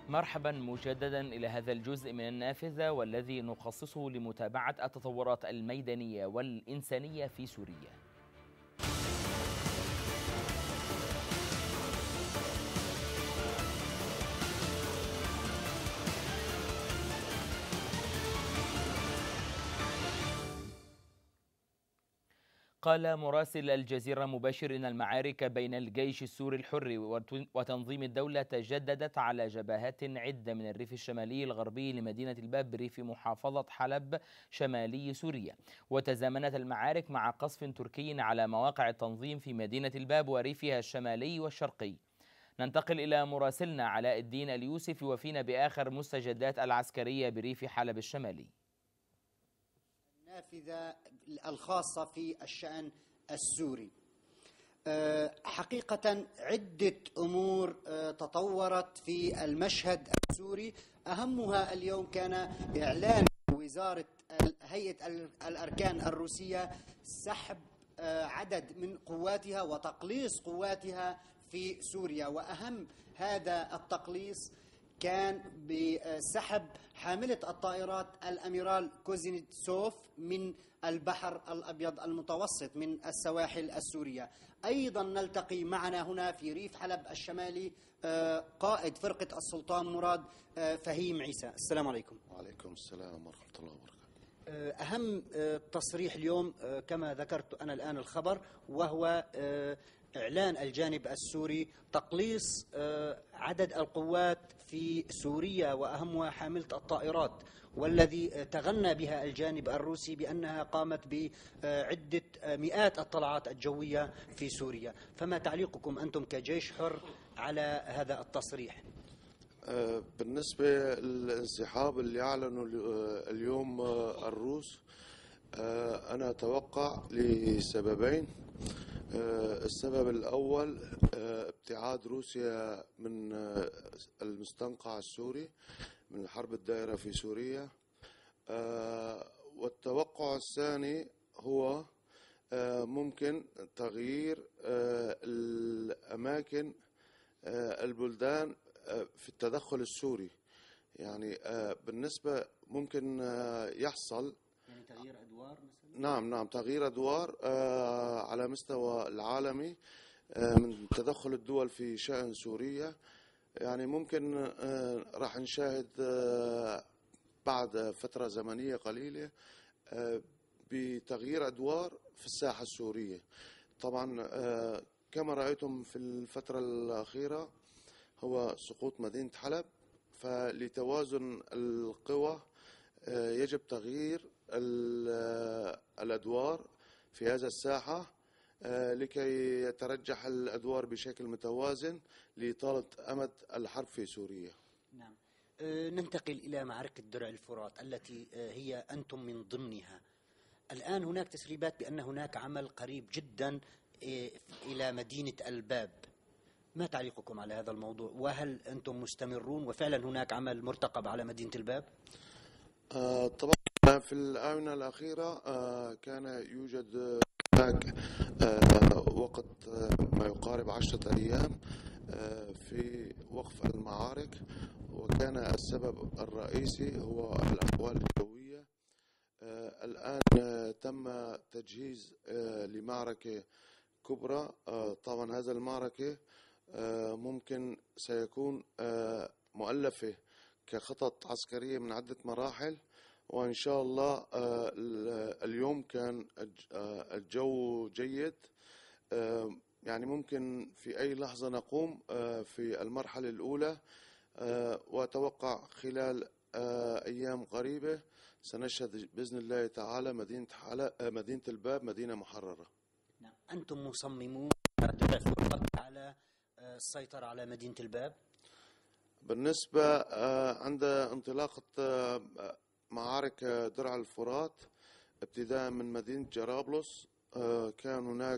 مرحبا مجددا إلى هذا الجزء من النافذة والذي نخصصه لمتابعة التطورات الميدانية والإنسانية في سوريا. قال مراسل الجزيرة مباشر إن المعارك بين الجيش السوري الحر وتنظيم الدولة تجددت على جبهات عدة من الريف الشمالي الغربي لمدينة الباب بريف محافظة حلب شمالي سوريا، وتزامنت المعارك مع قصف تركي على مواقع التنظيم في مدينة الباب وريفها الشمالي والشرقي. ننتقل إلى مراسلنا علاء الدين اليوسف وفينا بآخر مستجدات العسكرية بريف حلب الشمالي. النافذة الخاصة في الشأن السوري. حقيقة عدة أمور تطورت في المشهد السوري، أهمها اليوم كان إعلان وزارة هيئة الأركان الروسية سحب عدد من قواتها وتقليص قواتها في سوريا، وأهم هذا التقليص كان بسحب حاملة الطائرات الأميرال كوزنتسوف من البحر الأبيض المتوسط من السواحل السورية. أيضا نلتقي معنا هنا في ريف حلب الشمالي قائد فرقة السلطان مراد فهيم عيسى. السلام عليكم. وعليكم السلام ورحمة الله وبركاته. أهم تصريح اليوم كما ذكرت أنا الآن الخبر، وهو إعلان الجانب السوري تقليص عدد القوات في سوريا وأهمها حاملة الطائرات، والذي تغنى بها الجانب الروسي بأنها قامت بعدة مئات الطلعات الجوية في سوريا. فما تعليقكم أنتم كجيش حر على هذا التصريح؟ بالنسبة للانسحاب اللي أعلنوا اليوم الروس، أنا أتوقع لسببين. السبب الأول ابتعاد روسيا من المستنقع السوري، من الحرب الدائرة في سوريا. والتوقع الثاني هو ممكن تغيير الأماكن البلدان في التدخل السوري. يعني بالنسبة ممكن يحصل يعني تغيير أدوار مثلا؟ نعم تغيير أدوار على مستوى العالمي من تدخل الدول في شأن سوريا. يعني ممكن راح نشاهد بعد فترة زمنية قليلة بتغيير أدوار في الساحة السورية. طبعا كما رأيتم في الفترة الأخيرة هو سقوط مدينة حلب، فلتوازن القوى يجب تغيير الأدوار في هذا الساحة لكي يترجح الأدوار بشكل متوازن لإطالة أمد الحرب في سوريا. نعم. ننتقل إلى معركة درع الفرات التي هي أنتم من ضمنها. الآن هناك تسريبات بأن هناك عمل قريب جدا إلى مدينة الباب. ما تعليقكم على هذا الموضوع؟ وهل أنتم مستمرون وفعلا هناك عمل مرتقب على مدينة الباب؟ طبعا في الآونة الأخيرة كان يوجد هناك وقت ما يقارب 10 أيام في وقف المعارك، وكان السبب الرئيسي هو الأحوال الجوية. الآن تم تجهيز لمعركة كبرى. طبعا هذا المعركة ممكن سيكون مؤلفة كخطط عسكرية من عدة مراحل، وإن شاء الله اليوم كان الجو جيد. يعني ممكن في أي لحظة نقوم في المرحلة الأولى، وأتوقع خلال أيام قريبة سنشهد بإذن الله تعالى مدينة الباب مدينة محررة. نعم. أنتم مصممون على السيطرة على مدينة الباب؟ بالنسبة عند انطلاقة معارك درع الفرات ابتداء من مدينة جرابلس، كان هناك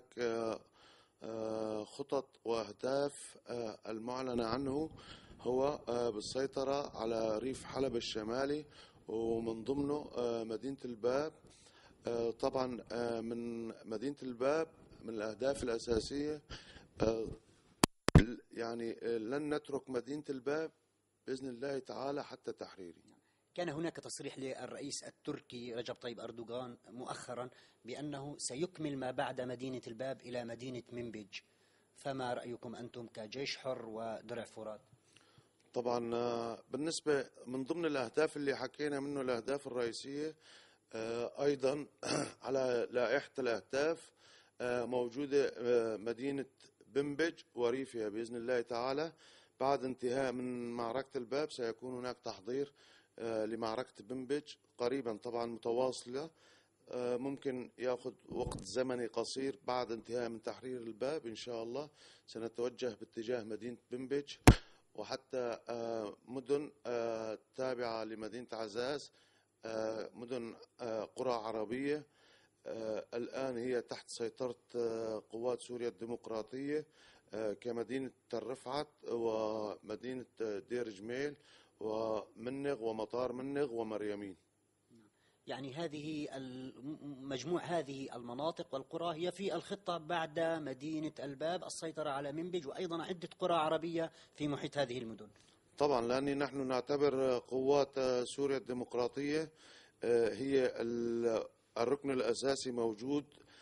خطط وأهداف المعلنة عنه هو بالسيطرة على ريف حلب الشمالي، ومن ضمنه مدينة الباب. طبعا من مدينة الباب من الأهداف الأساسية يعني لن نترك مدينة الباب بإذن الله تعالى حتى تحريري. كان هناك تصريح للرئيس التركي رجب طيب أردوغان مؤخرا بأنه سيكمل ما بعد مدينة الباب إلى مدينة منبج، فما رأيكم أنتم كجيش حر ودرع فرات؟ طبعا بالنسبة من ضمن الأهداف اللي حكينا منه الأهداف الرئيسية أيضا على لائحة الأهداف موجودة مدينة بنبج وريفها بإذن الله تعالى. بعد انتهاء من معركة الباب سيكون هناك تحضير لمعركة بنبج قريبا، طبعا متواصلة، ممكن يأخذ وقت زمني قصير. بعد انتهاء من تحرير الباب إن شاء الله سنتوجه باتجاه مدينة بنبج وحتى مدن تابعة لمدينة عزاز، مدن قرى عربية الآن هي تحت سيطرة قوات سوريا الديمقراطية كمدينة الرفعت ومدينة دير جميل ومنغ ومطار منغ ومريمين. يعني هذه مجموع هذه المناطق والقرى هي في الخطة بعد مدينة الباب السيطرة على منبج وأيضا عدة قرى عربية في محيط هذه المدن. طبعا لأن نحن نعتبر قوات سوريا الديمقراطية هي الركن الأساسي موجود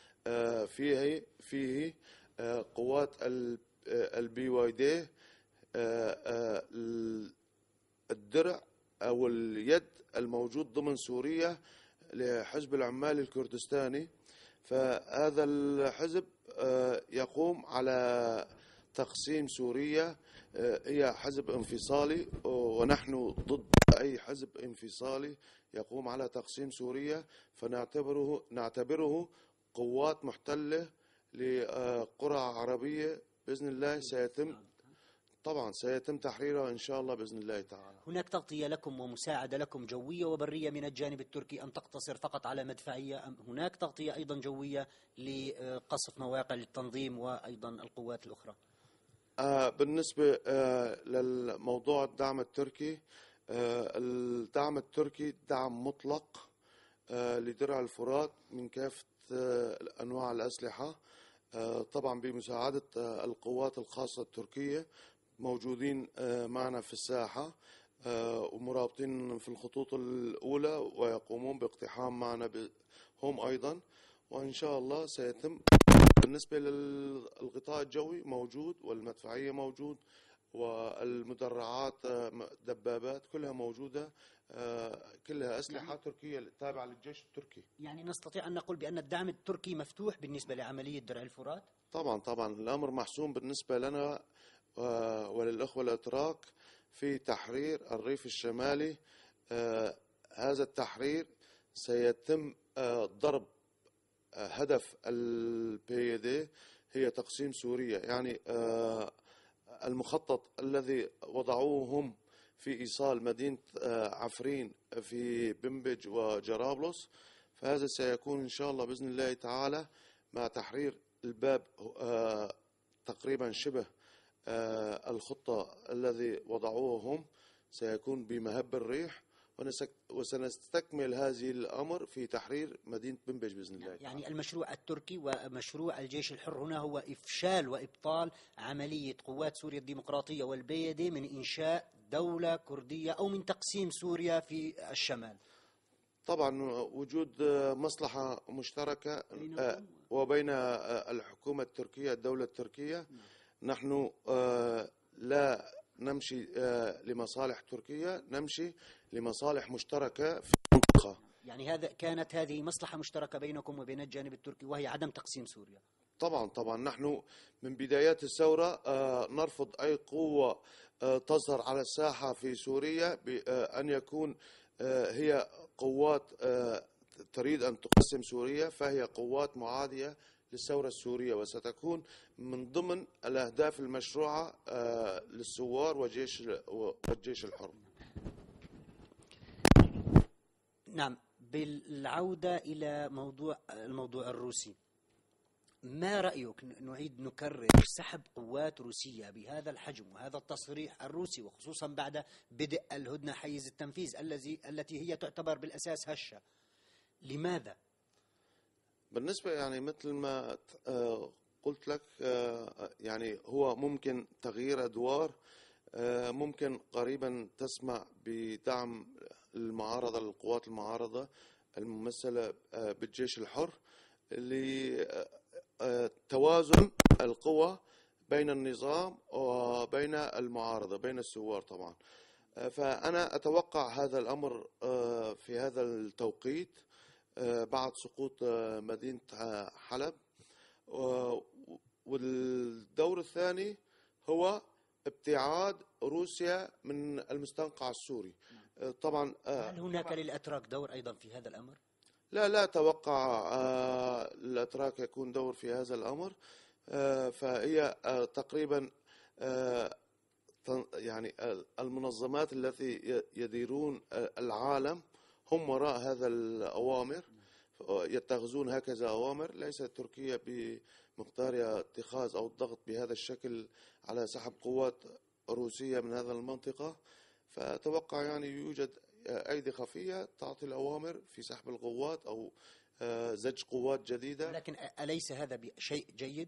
فيه قوات البي واي دي، الدرع أو اليد الموجود ضمن سوريا لحزب العمال الكردستاني. فهذا الحزب يقوم على تقسيم سوريا، هي حزب انفصالي ونحن ضد أي حزب انفصالي يقوم على تقسيم سوريا، فنعتبره قوات محتلة لقرى عربية بإذن الله سيتم تحريرها إن شاء الله بإذن الله تعالى. هناك تغطية لكم ومساعدة لكم جوية وبرية من الجانب التركي أم تقتصر فقط على مدفعية، أم هناك تغطية أيضا جوية لقصف مواقع للتنظيم وأيضا القوات الأخرى؟ بالنسبة للموضوع الدعم التركي، الدعم التركي دعم مطلق لدرع الفرات من كافة أنواع الأسلحة، طبعا بمساعدة القوات الخاصة التركية موجودين معنا في الساحة ومرابطين في الخطوط الأولى ويقومون باقتحام معنا هم أيضا، وإن شاء الله سيتم. بالنسبة للغطاء الجوي موجود والمدفعية موجود والمدرعات دبابات كلها موجودة، كلها أسلحة تركية تابعة للجيش التركي. يعني نستطيع أن نقول بأن الدعم التركي مفتوح بالنسبة لعملية درع الفرات؟ طبعا الأمر محسوم بالنسبة لنا وللأخوة الأتراك في تحرير الريف الشمالي. هذا التحرير سيتم ضرب هدف البي هي تقسيم سوريا، يعني المخطط الذي وضعوه هم في إيصال مدينة عفرين في بنبج وجرابلس، فهذا سيكون إن شاء الله بإذن الله تعالى مع تحرير الباب تقريبا شبه الخطة الذي وضعوه هم سيكون بمهب الريح، وسنستكمل هذه الأمر في تحرير مدينة بنبج بإذن الله. يعني المشروع التركي ومشروع الجيش الحر هنا هو إفشال وإبطال عملية قوات سوريا الديمقراطية والبيدي من إنشاء دولة كردية أو من تقسيم سوريا في الشمال. طبعا وجود مصلحة مشتركة وبين الحكومة التركية الدولة التركية. نحن لا نمشي لمصالح تركيا، نمشي لمصالح مشتركة في المنطقة. يعني كانت هذه مصلحة مشتركة بينكم وبين الجانب التركي وهي عدم تقسيم سوريا. طبعا نحن من بدايات الثورة نرفض أي قوة تظهر على الساحة في سوريا بأن يكون هي قوات تريد أن تقسم سوريا، فهي قوات معادية للثورة السورية وستكون من ضمن الأهداف المشروعة للثوار والجيش الحر. نعم، بالعودة إلى الموضوع الروسي، ما رأيك نعيد نكرر سحب قوات روسية بهذا الحجم وهذا التصريح الروسي وخصوصا بعد بدء الهدنة حيز التنفيذ التي هي تعتبر بالأساس هشة؟ لماذا؟ بالنسبة يعني مثل ما قلت لك يعني هو ممكن تغيير أدوار ممكن قريبا تسمع بدعم المعارضة، للقوات المعارضة الممثلة بالجيش الحر، لتوازن القوى بين النظام وبين المعارضة، بين الثوار طبعا. فأنا أتوقع هذا الأمر في هذا التوقيت بعد سقوط مدينة حلب. والدور الثاني هو ابتعاد روسيا من المستنقع السوري طبعا. هل هناك للأتراك دور أيضا في هذا الأمر؟ لا أتوقع الأتراك يكون دور في هذا الأمر. فهي تقريبا يعني المنظمات التي يديرون العالم هم وراء هذا الأوامر، يتخذون هكذا أوامر. ليست تركيا بمقدار اتخاذ أو الضغط بهذا الشكل على سحب قوات روسية من هذا المنطقة. فأتوقع يعني يوجد أيدي خفية تعطي الأوامر في سحب القوات أو زج قوات جديدة. لكن أليس هذا شيء جيد؟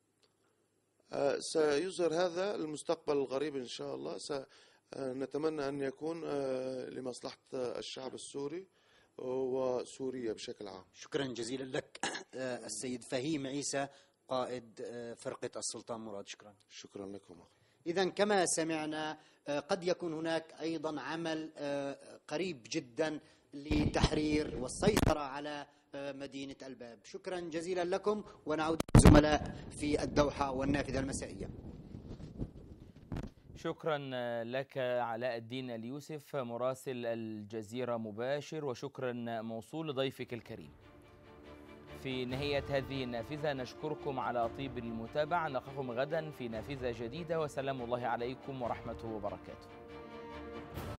سيظهر هذا المستقبل القريب إن شاء الله. سنتمنى أن يكون لمصلحة الشعب السوري وسوريا بشكل عام. شكرا جزيلا لك السيد فهيم عيسى، قائد فرقة السلطان مراد. شكرا لكم. إذا كما سمعنا قد يكون هناك أيضا عمل قريب جدا لتحرير والسيطرة على مدينة الباب. شكرا جزيلا لكم، ونعود للزملاء في الدوحة والنافذة المسائية. شكرا لك علاء الدين اليوسف مراسل الجزيرة مباشر، وشكرا موصول لضيفك الكريم. في نهاية هذه النافذة نشكركم على طيب المتابعة، نلقاكم غدا في نافذة جديدة، وسلام الله عليكم ورحمته وبركاته.